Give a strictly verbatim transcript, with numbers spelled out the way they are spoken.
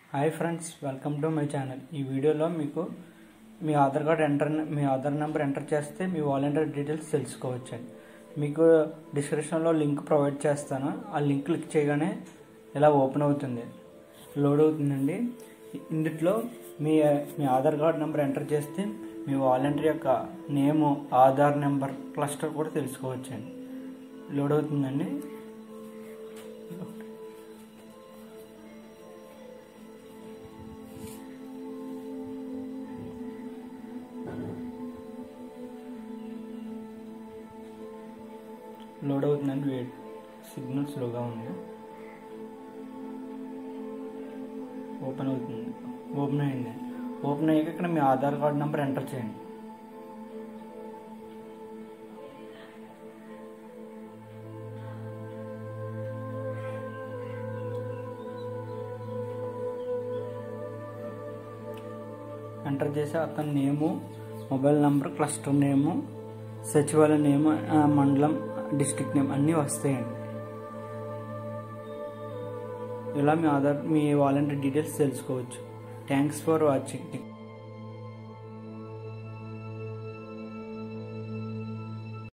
Hi friends, welcome to my channel. ఈ వీడియోలో మీకు మీ ఆధార్ కార్డ్ ఎంటర్ మీ ఆధార్ నెంబర్ ఎంటర్ చేస్తే మీ వాలంటీర్ డీటెయిల్స్ తెలుసుకోవచ్చండి. మీకు డిస్క్రిప్షన్లో లింక్ ప్రొవైడ్ చేస్తాను. ఆ లింక్ క్లిక్ చేయగానే ఇలా ఓపెన్ అవుతుంది, లోడ్ అవుతుందండి. ఇందులో మీ మీ ఆధార్ కార్డ్ నెంబర్ ఎంటర్ చేస్తే మీ వాలంటీర్ యొక్క నేము, ఆధార్ నెంబర్, క్లస్టర్ కూడా తెలుసుకోవచ్చండి. లోడ్ అవుతుందండి. లోడ్ అవుతుందండి. వెయిట్, సిగ్నల్ స్లోగా ఉంది. ఓపెన్ అవుతుంది. ఓపెన్ అయింది. ఓపెన్ అయ్యాక ఇక్కడ మీ ఆధార్ కార్డ్ నెంబర్ ఎంటర్ చేయండి. ఎంటర్ చేసి అతని name, mobile number, cluster name, సచివాలయ నేమ్, మండలం, డిస్ట్రిక్ట్ నేమ్ అన్నీ వస్తాయండి. ఇలా మీ ఆధార్ మీ వాలంటీర్ డీటెయిల్స్ తెలుసుకోవచ్చు. Thanks for watching.